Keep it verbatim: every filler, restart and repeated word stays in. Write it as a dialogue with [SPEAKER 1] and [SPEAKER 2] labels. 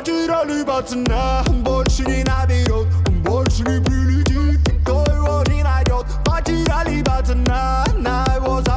[SPEAKER 1] 파티를 받으나 한 번씩이나 비롯 한 번씩이 빌리지 또 원이나 엿 파티를 받으나 날 was